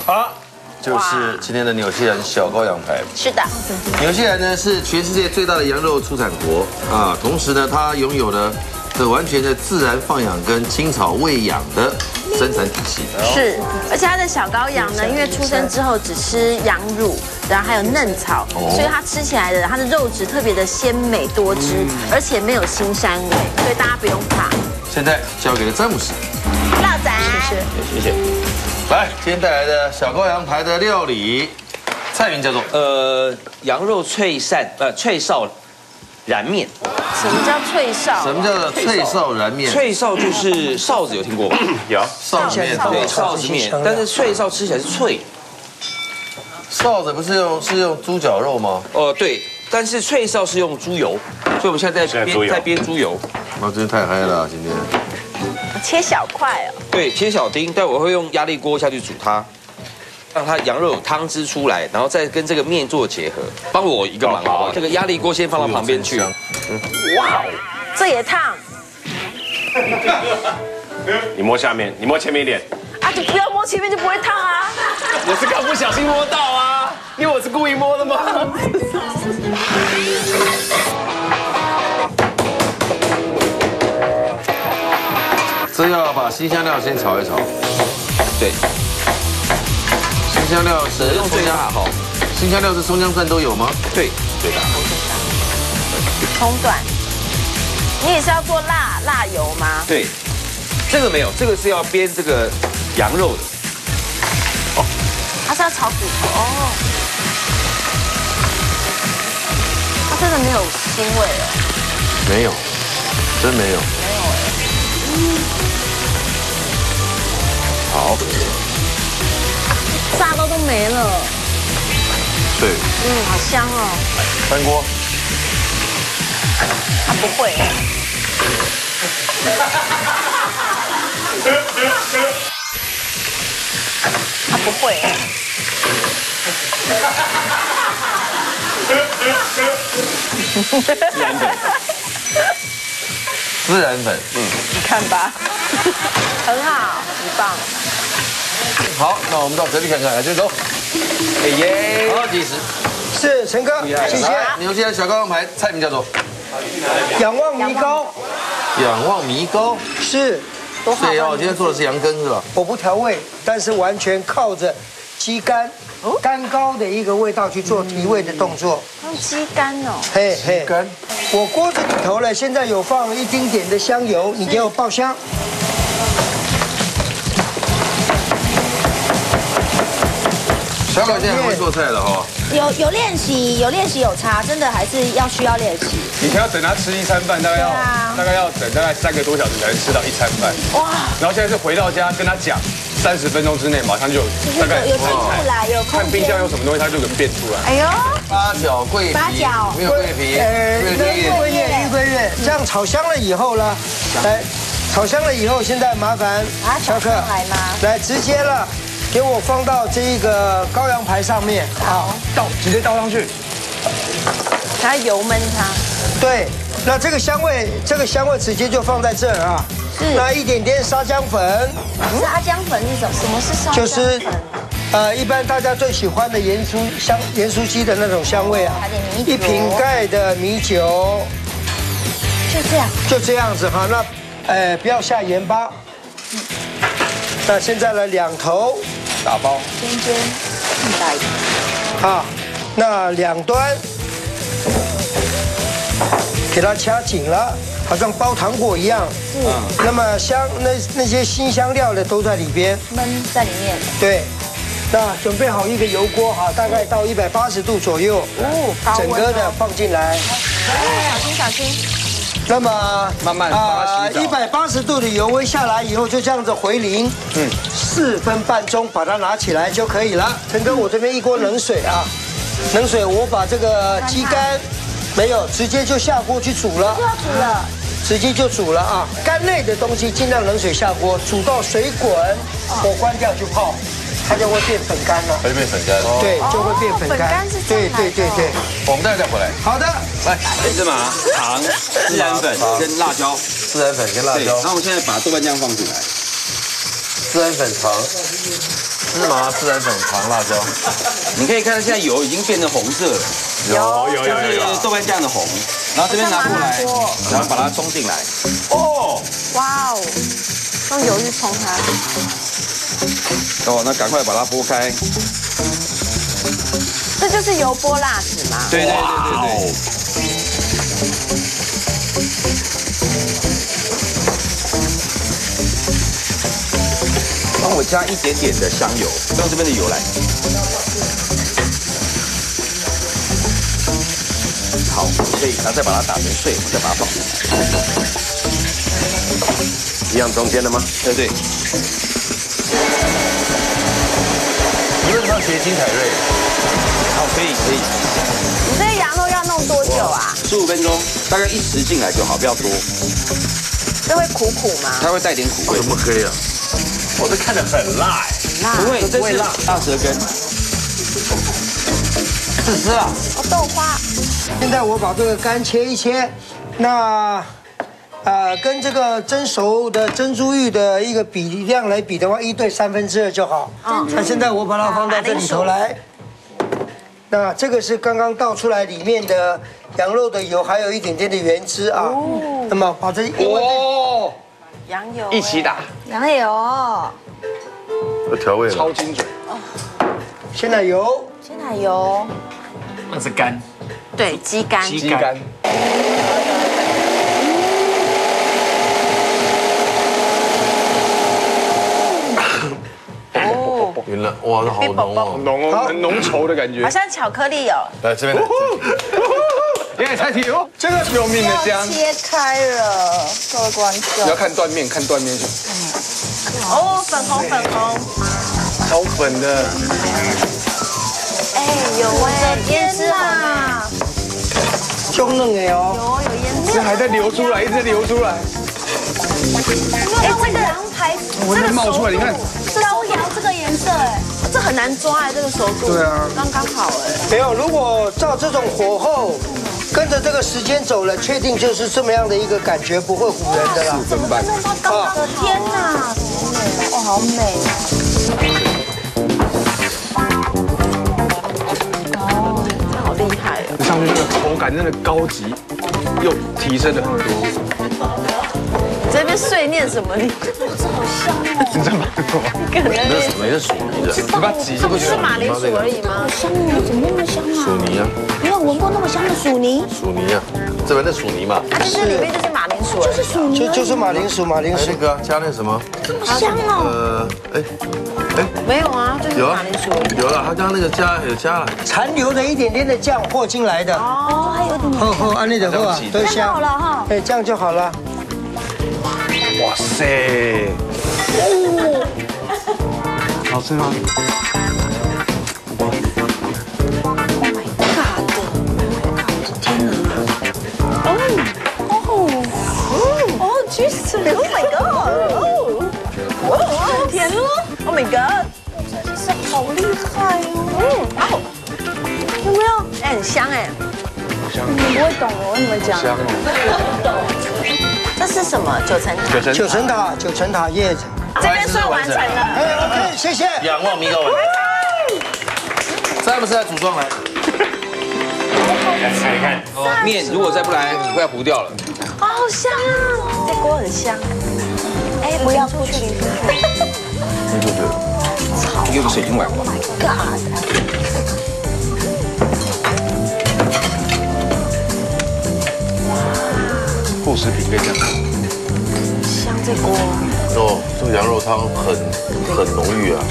好，就是今天的纽西兰小羔羊排。 是的， 纽西兰呢是全世界最大的羊肉出产国啊，同时呢它拥有了完全的自然放养跟青草喂养的生产体系。 是，而且它的小羔羊呢，因为出生之后只吃羊乳，然后还有嫩草，所以它吃起来的它的肉质特别的鲜美多汁，而且没有腥膻味，所以大家不用怕。 现在交给了詹姆斯， 辣仔， 谢谢。来，今天带来的小羔羊排的料理，菜名叫做羊肉脆哨燃面。 什么叫脆哨？ 什么叫做脆哨燃面？ 脆哨就是哨子，有听过吧？ 有哨子面， 对，哨子面，但是脆哨吃起来是脆。 哨子不是用猪脚肉吗？ 对，但是脆哨是用猪油，所以我们现在在煸猪油。 哇，真的太嗨了，今天。 切小块哦。 对，切小丁，但我会用压力锅下去煮它，让它羊肉有汤汁出来，然后再跟这个面做结合。帮我一个忙好不好？这个压力锅先放到旁边去。 哇，这也烫。 你摸下面，你摸前面一点。 啊，就不要摸前面就不会烫啊。 我是刚不小心摸到啊，因为我是故意摸的吗？ 这要把辛香料先炒一炒。 对， 辛香料是用最大哈。 辛香料是葱姜蒜都有吗？ 对，最大。 葱段，你也是要做辣油吗？ 对，这个没有，这个是要煸这个羊肉的。 哦，它是要炒骨头哦。它真的没有腥味哦。 没有，真没有。 没有哎。 好， 炸到都没了。 对。 好香哦。 翻锅。 他不会。他不会。 孜然粉， 你看吧，很好，很棒。 好，那我们到隔壁看看，来这走。 哎耶！ 好，计时。 是陈哥，谢谢。 纽西兰小羔羊排菜名叫做仰望米糕。 仰望米糕。 是。 所以今天做的是羊羹是吧？ 我不调味，但是完全靠着鸡肝。干膏的一个味道去做提味的动作， 用鸡肝哦， 嘿嘿，干。我锅子里头呢，现在有放一丁点的香油，你给我爆香。 小宝现在会做菜了哈。 有练习有差，真的还是需要练习。 以前要等他吃一餐饭，大概要等大概3个多小时才能吃到一餐饭。哇！然后现在是回到家跟他讲，30分钟之内马上就大概有进步啦，有空间。 看冰箱有什么东西，他就能变出来。 哎呦， 八角、桂皮，没有桂皮， 玉桂叶，这样炒香了以后呢，来，炒香了以后，现在麻烦乔克来直接了。给我放到这个羔羊排上面，好， 直接倒上去， 它油焖它。 对，那这个香味直接就放在这儿啊。是。那一点点沙姜粉。 沙姜粉是什么？什么是沙姜粉？ 就是，一般大家最喜欢的盐酥鸡的那种香味啊。1瓶盖的米酒。 就这样。就这样子哈，那不要下盐巴。那现在呢，2头。 打包， 尖大一点。 好，那2端给它掐紧了，好像包糖果一样。是。那么那些辛香料的都在里边， 焖在里面。 对。那准备好一个油锅哈，大概到180度左右。哦，整个的放进来。 小心。 那么慢慢 180度的油温下来以后，就这样子回淋，4分半钟把它拿起来就可以了。陈哥，我这边一锅冷水啊，冷水我把这个鸡肝没有，直接就下锅去煮了，直接就煮了啊。肝类的东西尽量冷水下锅，煮到水滚，火关掉就泡。它就会变粉干了， 它就变粉干， 对，就会变粉干。 粉干是这样来的。 对，我们待会再回来。 好的， 来，芝麻、糖、孜然粉跟辣椒， 孜然粉跟辣椒。 然后我们现在把豆瓣酱放进来， 孜然粉、糖、 芝麻、孜然粉、糖、辣椒。 你可以看到现在油已经变成红色了， 有就是豆瓣酱的红。然后这边拿过来，然后把它冲进来。哦， 哇哦，用油去冲它。 哦，那赶快把它拨开。 这就是油泼辣子吗？ 对。帮我加一点点的香油，用这边的油来。好，可以，然后再把它打成碎，我们再把它放进来。 一样中间的吗？ 对。 你为什么要学金凯瑞？ 好，可以。 你这个羊肉要弄多久啊 ？15分钟，大概1匙进来就好，不要多。 这会苦苦吗？ 它会带点苦味。 怎么黑啊？ 我这看得很辣哎。 不会，这是大舌根。 试啊！ 豆花。 现在我把这个肝切一切，那跟这个蒸熟的珍珠玉的一个比量来比的话，1对2/3就好。那现在我把它放到这里头来。那这个是刚刚倒出来里面的羊肉的油，还有一点点的原汁啊。那么把这羊油一起打， 羊油、 有调味了， 超精准。 鲜奶油， 鲜奶油， 那是肝， 对，鸡肝。 鸡肝。 哦， 晕了，哇，这好浓哦， 浓哦，很浓稠的感觉好。像巧克力哦。 来这边来， 你看才提哦，这个救命的香。 切开了，各位观众。 你要看断面，看断面。 哦，粉红。 超粉的。 哎，有哎， 天哪！ 中嫩的哦。 有腌制。 这还在流出来，一直在流出来。 哎，这个羊排， 我在冒出来，你看。 烧羊这个颜色，哎， 这很难抓哎，这个熟度。 对啊， 刚刚好哎。 没有，如果照这种火候，跟着这个时间走了，确定就是这么样的一个感觉，不会唬人的啦。 怎么办？ 弄到刚刚的天哪！哇，好美。 好厉害哦！ 上去这个口感真的高级，又提升了很多。 你这边碎念什么？你你在忙什么？ 那是什么？那是薯泥的， 你把它挤这不是马铃薯而已吗？ 香哦，怎么那么香啊？ 薯泥啊， 没有闻过那么香的薯泥。 薯泥啊，这边的薯泥嘛， 啊，就是里面就是马铃薯， 就是薯泥， 就是马铃薯。 还有那个啊加那什么， 这么香哦。 没有啊，就是有啊马铃薯。 有了，他刚刚那个有加了， 残留的一点点的酱和进来的。 哦，还有一点点。 喝，按那的喝啊，都那就香。 好了哈。 哎，这样就好了。 哇塞！好吃吗？ 哦，juicy！ Oh my god！ 哦，甜哦 ！Oh my god！ 是好厉害哦。 好，有没有？哎，很香哎。 你们不会懂我跟你们讲。 香哦。 这是什么？九层塔叶子。这边算完成了。 哎，OK，谢谢。 仰望米糕碗，再不是来组装来， 你看， 面如果再不来，快要糊掉了。 好香啊！这锅很香。 哎，不要出去。 你就觉得用个水晶碗吧。 God！ 副食品可以这样。 香这锅。 哦，这个羊肉汤很浓郁啊。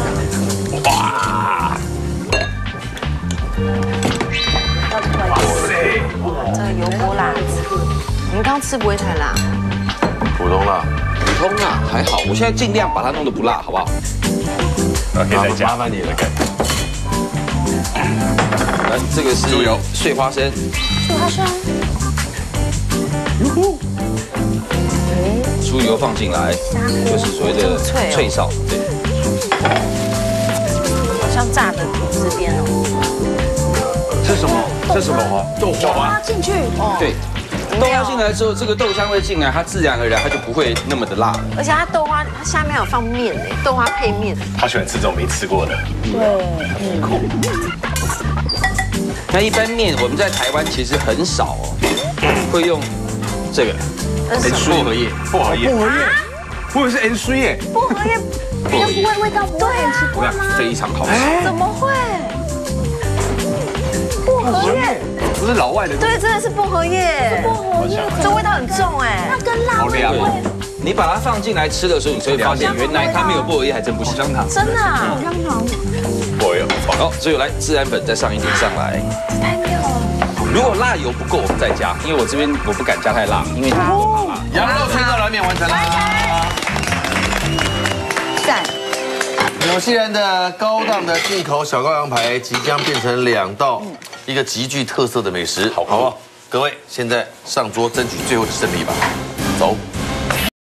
哇！ 这个油锅辣子，你们刚刚吃不会太辣？ 普通辣， 普通辣还好，我现在尽量把它弄得不辣，好不好？ 可以再加。 麻烦你了。 来，这个是猪油碎花生，猪油放进来，就是所谓的脆臊，对。 好像炸的吐司边哦。 这是什么？这是什么花？豆花吗？ 进去。 对， 豆花进来之后，这个豆香味进来，它自然而然它就不会那么的辣了。 而且它豆花它下面有放面诶，豆花配面。 他喜欢吃这种没吃过的。 对， 酷。 那一般面我们在台湾其实很少会用这个薄荷叶， 薄荷叶，我以为是 N 水耶。 薄荷叶比较不会味道不会很奇怪吗？ 非常好吃。 怎么会？薄荷叶。 不是老外的， 对，真的是薄荷叶， 薄荷叶， 这味道很重哎。 那跟辣味会你把它放进来吃的时候，你就会发现原来它没有薄荷叶还真不行。 香糖， 真的啊。 香糖， 薄荷。 好，所以来孜然粉再上一点上来。 太妙了。 如果辣油不够，我们再加，因为我这边我不敢加太辣，因为它不怕辣。 羊肉脆燥拉面完成啦！ 赞。 纽西兰的高档的进口小羔羊排即将变成2道，一个极具特色的美食，好不好？各位，现在上桌争取最后的胜利吧！